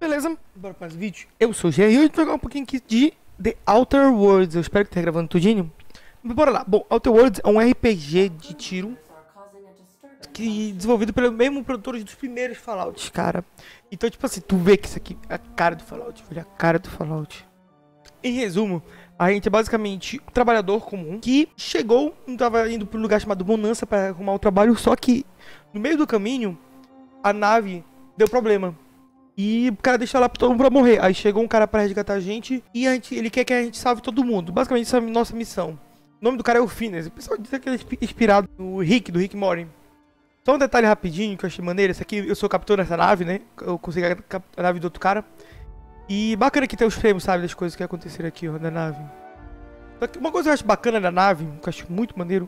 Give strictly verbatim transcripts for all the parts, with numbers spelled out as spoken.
Beleza? Bora para esse vídeo. Eu sou o Jean e hoje vou jogar um pouquinho aqui de The Outer Worlds. Eu espero que esteja gravando tudinho. Mas bora lá. Bom, Outer Worlds é um R P G de tiro que desenvolvido pelo mesmo produtor dos primeiros Fallouts, cara. Então, tipo assim, tu vê que isso aqui é a cara do Fallout, velho, a cara do Fallout. Em resumo, a gente é basicamente um trabalhador comum que chegou, não tava indo para um lugar chamado Bonança para arrumar um trabalho, só que no meio do caminho a nave deu problema. E o cara deixou lá todo mundo pra morrer. Aí chegou um cara pra resgatar a gente e a gente, ele quer que a gente salve todo mundo. Basicamente essa é a nossa missão. O nome do cara é o Phineas. O pessoal diz que ele é inspirado no Rick, do Rick Morty. Só um detalhe rapidinho que eu achei maneiro. Esse aqui, eu sou o capitão dessa nave, né? Eu consegui a nave do outro cara. E bacana que tem os frames, sabe? Das coisas que aconteceram aqui, ó, na nave. Só que uma coisa que eu acho bacana da nave, que eu acho muito maneiro,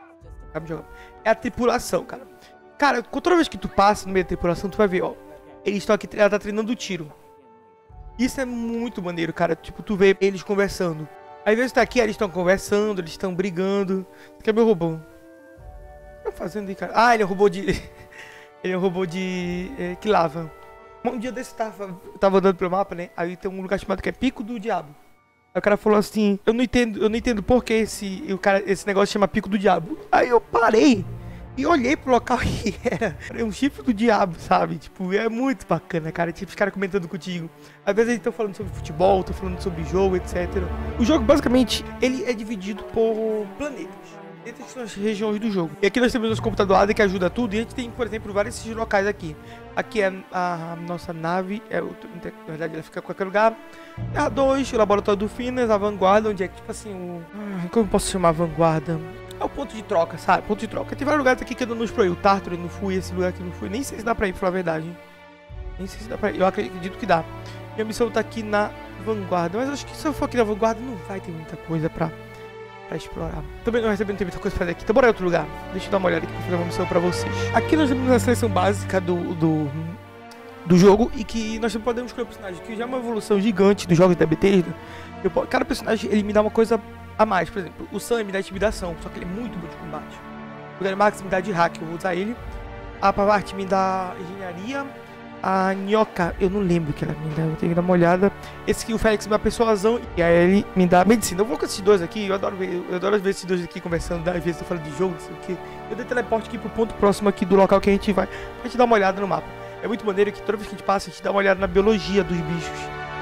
é a tripulação, cara. Cara, toda vez que tu passa no meio da tripulação, tu vai ver, ó. Eles estão aqui, ela tá treinando tiro. Isso é muito maneiro, cara. Tipo, tu vê eles conversando. Às vezes tá aqui, eles estão conversando, eles estão brigando. Isso aqui é meu robô. O que tá fazendo aí, cara? Ah, ele é um robô de... ele é um robô de... É, que lava. Um dia desse eu tava, eu tava andando pelo mapa, né? Aí tem um lugar chamado que é Pico do Diabo. Aí o cara falou assim, eu não entendo, eu não entendo por que esse, o cara, esse negócio chama Pico do Diabo. Aí eu parei e olhei pro local e era, era um chifre do diabo, sabe? Tipo, é muito bacana, cara. Tipo, os caras comentando contigo. Às vezes eles estão falando sobre futebol, estão falando sobre jogo, etcétera. O jogo, basicamente, ele é dividido por planetas. Entre as regiões do jogo. E aqui nós temos nosso computador A D A que ajuda tudo. E a gente tem, por exemplo, vários desses locais aqui. Aqui é a, a nossa nave. É, na verdade, ela fica em qualquer lugar. É a dois, o laboratório do Phineas, a vanguarda, onde é que, tipo assim, o... como eu posso chamar a vanguarda? É o ponto de troca, sabe? Ponto de troca. Tem vários lugares aqui que eu não explorei. O Tartar eu não fui, esse lugar aqui eu não fui. Nem sei se dá pra ir, pra falar a verdade. Nem sei se dá pra ir. Eu acredito que dá. Minha missão tá aqui na vanguarda. Mas acho que se eu for aqui na vanguarda, não vai ter muita coisa pra... pra explorar. Também não recebendo muita coisa pra fazer aqui. Então bora em outro lugar. Deixa eu dar uma olhada aqui pra fazer uma missão pra vocês. Aqui nós temos a seleção básica do, do, do jogo. E que nós podemos escolher um personagem que já é uma evolução gigante dos jogos da Bethesda. Eu, cada personagem ele me dá uma coisa a mais. Por exemplo, o Sam me dá intimidação. Só que ele é muito bom de combate. O Dynamax me dá de hack. Eu vou usar ele. A Pavarte me dá engenharia. A Nhoca, eu não lembro o que ela me dá, eu tenho que dar uma olhada. Esse aqui, o Félix, me dá persuasão. E aí ele me dá medicina. Eu vou com esses dois aqui, eu adoro ver, eu adoro ver esses dois aqui conversando. Às vezes eu falo de jogo, não sei o que. Eu dei teleporte aqui pro ponto próximo aqui do local que a gente vai, pra gente dar uma olhada no mapa. É muito maneiro que toda vez que a gente passa, a gente dá uma olhada na biologia dos bichos.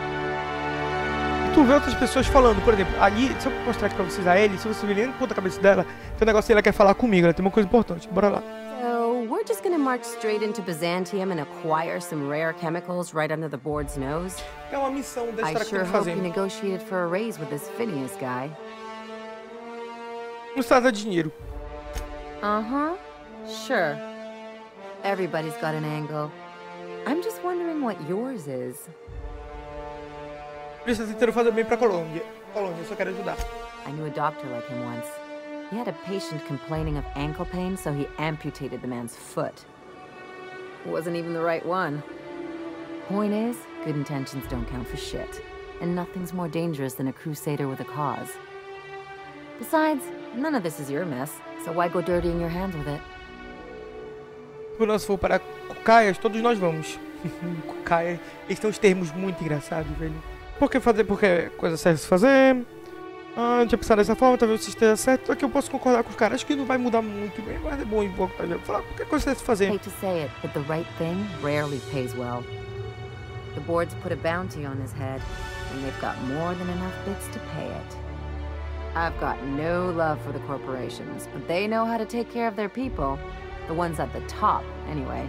E tu vê outras pessoas falando, por exemplo, ali, se eu mostrar aqui pra vocês a Ellie, se você vir nem no ponto da cabeça dela, tem um negócio que ela quer falar comigo, ela tem uma coisa importante. Bora lá. We're just gonna march straight into Byzantium and acquire some rare chemicals right under the board's nose. É uma missão dessa I cara que sure eu tô hope fazendo. you negotiated for a raise with this Phineas guy. Não se trata de dinheiro. Uh-huh. Sure. Everybody's got an angle. I'm just wondering what yours is. Por isso eu tô tentando fazer bem pra Colômbia. Colômbia, eu só quero ajudar. I knew a doctor like him once. He had a patient complaining of ankle pain, so he amputated the man's foot. Wasn't even the right one. Point is, good intentions don't count for shit. And nothing's more dangerous than a crusader with a cause. Besides, none of this is your mess, so why go dirtying your hands with it? Quando nós for para Cocaias, todos nós vamos. Cocaia, eles têm uns termos muito engraçados, velho. Por que fazer? Porque é coisa certa se fazer. Ah, não tinha pensado dessa forma, talvez você esteja certo. Só que eu posso concordar com os caras. Acho que não vai mudar muito bem, mas é bom em pouco. Falar qualquer coisa você fazer. Hate to say it, but the right thing rarely pays well. The board's put a bounty on his head, and they've got more than enough bits to pay it. I've got no love for the corporations, but they know how to take care of their people. The ones at the top, anyway.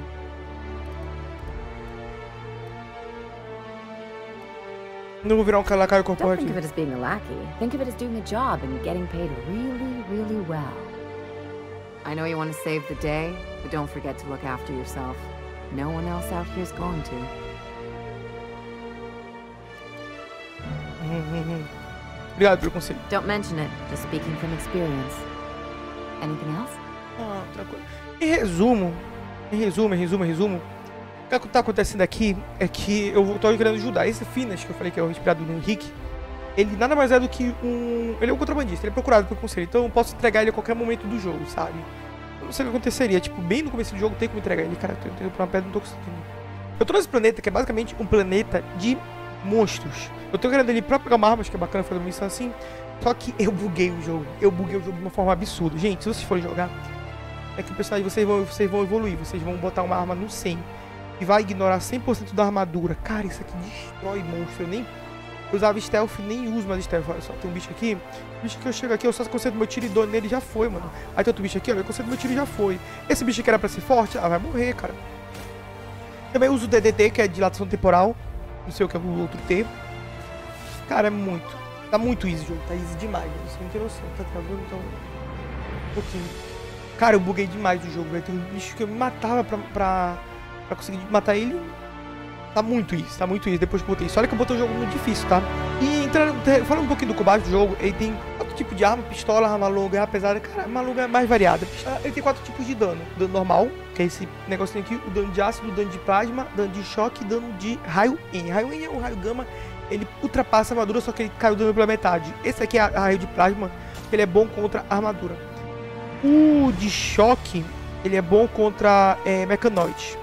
Não vou virar um lacaio Don't corporativo. think of it as being a lackey. Think of it as doing a job and getting paid really, really well. I know you want to save the day, but don't forget to look after yourself. No one else out here is going to. Obrigado pelo conselho. Don't mention it, just speaking from experience. Anything else? Ah, outra coisa. Em resumo, em resumo, em resumo, em resumo, o que tá acontecendo aqui é que eu tô querendo ajudar. Esse Phineas, que eu falei que é o inspirado no Rick, ele nada mais é do que um... Ele é um contrabandista, ele é procurado pelo conselho. Então eu posso entregar ele a qualquer momento do jogo, sabe? Eu não sei o que aconteceria. Tipo, bem no começo do jogo tem como entregar ele. Cara, eu tô indo pra uma pedra, não tô conseguindo. Eu tô nesse planeta que é basicamente um planeta de monstros. Eu tô querendo ali pra pegar uma arma, acho que é bacana fazer uma missão assim. Só que eu buguei o jogo. Eu buguei o jogo de uma forma absurda. Gente, se vocês forem jogar, é que o personagem vocês vão, vocês vão evoluir. Vocês vão botar uma arma no cem e vai ignorar cem por cento da armadura. Cara, isso aqui destrói monstro. Eu nem usava stealth, nem uso mais stealth. Olha só, tem um bicho aqui. O bicho que eu chego aqui, eu só concentro meu tiro e dou nele, já foi, mano. Aí tem outro bicho aqui, ó, eu concentro meu tiro e já foi. Esse bicho que era pra ser forte, ah, vai morrer, cara. Também uso o D D T, que é dilatação temporal. Não sei o que é o outro T. Cara, é muito. Tá muito easy o jogo, tá easy demais. Você não tem noção. Tá travando, então. Um pouquinho. Cara, eu buguei demais o jogo, velho. Tem um bicho que eu me matava pra, pra, pra conseguir matar ele. Tá muito easy, tá muito easy depois que eu botei isso. Olha que eu botei o jogo muito difícil, tá? E entrando, falando um pouquinho do combate do jogo, ele tem quatro tipos de arma: pistola, arma longa, arma pesada. Cara, arma longa é mais variada. Ele tem quatro tipos de dano: dano normal, que é esse negocinho aqui, o dano de ácido, o dano de plasma, dano de choque e dano de raio N. Raio N é o raio gama, ele ultrapassa a armadura, só que ele cai o dano pela metade. Esse aqui é a raio de plasma, ele é bom contra a armadura. O de choque, ele é bom contra é, mecanoides.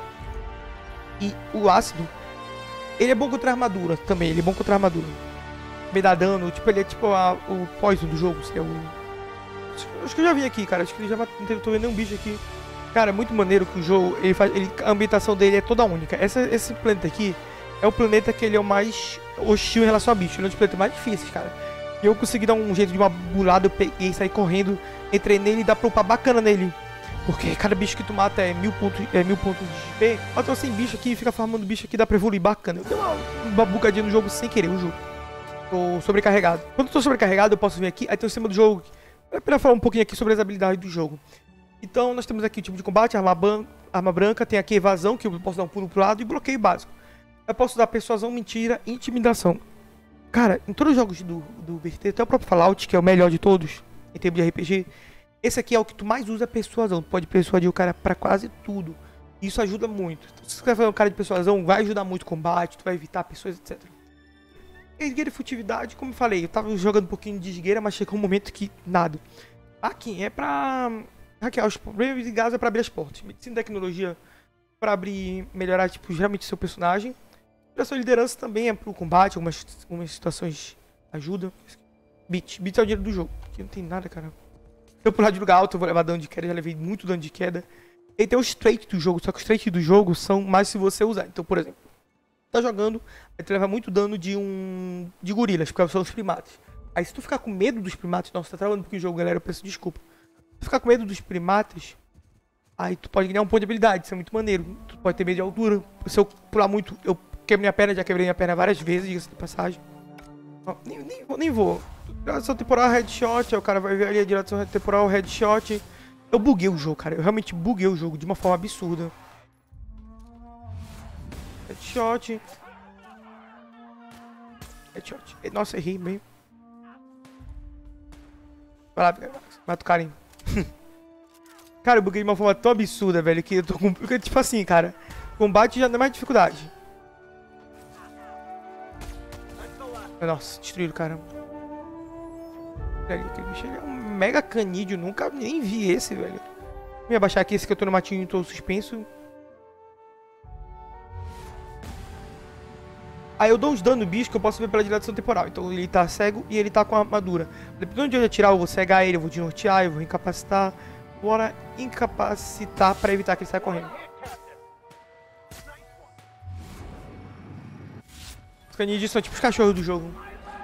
E o ácido, ele é bom contra a armadura também, ele é bom contra a armadura. Me dá dano, tipo, ele é tipo a, o poison do jogo, é o... Acho que eu já vi aqui, cara, acho que ele já não tô vendo nenhum bicho aqui. Cara, é muito maneiro que o jogo, ele faz, ele, a ambientação dele é toda única. Essa, esse planeta aqui é o planeta que ele é o mais hostil em relação a bicho, ele é um dos planetas mais difíceis, cara. E eu consegui dar um jeito de uma bulada, eu peguei, saí correndo, entrei nele e dá pra upar bacana nele. Porque cada bicho que tu mata é mil pontos, é mil pontos de X P. Eu tô sem bicho aqui, fica farmando bicho aqui, dá pra evoluir bacana. Eu dei uma, uma bugadinha no jogo sem querer, o jogo. Tô sobrecarregado. Quando eu tô sobrecarregado, eu posso vir aqui, aí tem o sistema do jogo. É pra falar um pouquinho aqui sobre as habilidades do jogo. Então, nós temos aqui o tipo de combate, arma, ban arma branca, tem aqui evasão, que eu posso dar um pulo pro lado, e bloqueio básico. Eu posso dar persuasão, mentira e intimidação. Cara, em todos os jogos do, do B T, até o próprio Fallout, que é o melhor de todos, em termos de R P G, esse aqui é o que tu mais usa, persuasão. Tu pode persuadir o cara pra quase tudo. Isso ajuda muito. Então, se você quer fazer um cara de persuasão, vai ajudar muito o combate, tu vai evitar pessoas, etcétera. Esgueira e furtividade, como eu falei, eu tava jogando um pouquinho de esgueira, mas chegou um momento que nada. Aqui é pra hackear os problemas, e gás é pra abrir as portas. Medicina e tecnologia pra abrir, melhorar, tipo, geralmente seu personagem. A sua liderança também é pro combate, algumas, algumas situações ajudam. Bit, bit é o dinheiro do jogo. Aqui não tem nada, cara. Se eu pular de lugar alto, eu vou levar dano de queda, já levei muito dano de queda. E tem os traits do jogo, só que os traits do jogo são mais se você usar. Então, por exemplo, tá jogando, aí tu leva muito dano de um... de gorilas, porque são os primatas. Aí se tu ficar com medo dos primatas... Nossa, tá travando um pouquinho o jogo, galera, eu peço desculpa. Se tu ficar com medo dos primatas, aí tu pode ganhar um ponto de habilidade, isso é muito maneiro. Tu pode ter medo de altura. Se eu pular muito, eu quebro minha perna, já quebrei minha perna várias vezes, diga-se de passagem. Não, nem, nem, nem vou. Dilatação temporal, headshot, aí o cara vai ver ali a dilatação temporal, headshot. Eu buguei o jogo, cara. Eu realmente buguei o jogo de uma forma absurda. Headshot. Headshot. Nossa, errei bem. Vai lá, mata o cara, hein. Cara, eu buguei de uma forma tão absurda, velho, que eu tô com... Tipo assim, cara, combate já não é mais dificuldade. Nossa, destruíram o cara. Velho, aquele bicho é um mega canídeo, nunca nem vi esse, velho. Vou abaixar aqui esse que eu tô no matinho e tô suspenso. Aí eu dou uns danos no bicho que eu posso ver pela dilatação temporal. Então ele tá cego e ele tá com a armadura. Dependendo de onde eu atirar, eu vou cegar ele, eu vou desnortear, eu vou incapacitar. Bora incapacitar pra evitar que ele saia correndo. Os canídeos são tipo os cachorros do jogo.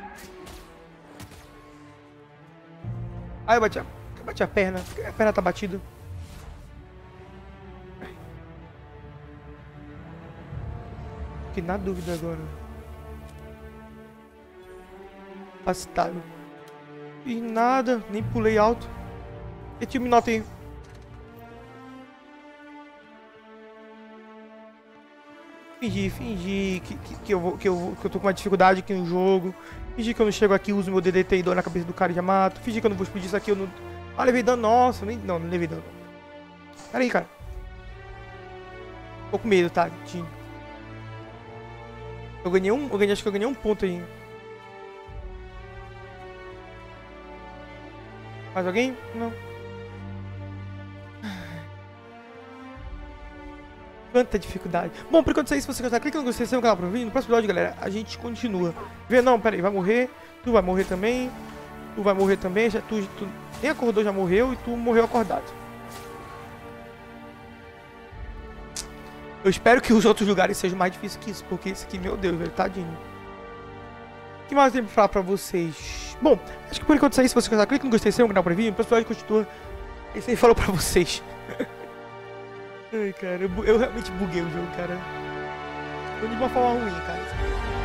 Aí eu bati a, eu bati a perna, a perna tá batida. Fiquei na dúvida agora. Capacitado. E nada, nem pulei alto. E time nota aí. Fingir, fingir que, que, que, eu vou, que, eu vou, que eu tô com uma dificuldade aqui no jogo. Fingir que eu não chego aqui, uso meu D D T e dou na cabeça do cara e já mato. Fingir que eu não vou explodir isso aqui, eu não... Ah, levei dano, nossa, nem... não, não levei dano. Pera aí, cara. Tô com medo, tá? Eu ganhei um, eu ganhei, acho que eu ganhei um ponto aí. Mais alguém? Não. Quanta dificuldade. Bom, por enquanto isso aí, se você gostar, clica no gostei, se inscreve no canal pra vídeo. No próximo episódio, galera, a gente continua. Vê, não, pera aí, vai morrer. Tu vai morrer também. Tu vai morrer também. Já, tu, tu nem acordou, já morreu. E tu morreu acordado. Eu espero que os outros lugares sejam mais difíceis que isso. Porque esse aqui, meu Deus, velho, tadinho. O que mais eu tenho pra falar pra vocês? Bom, acho que por enquanto isso aí, se você gostar, clica no gostei, se inscreve no canal pra vídeo. No próximo episódio, continua. Esse aí falou pra vocês. Ai, cara, eu, eu realmente buguei o jogo, cara. Foi de uma forma ruim, cara.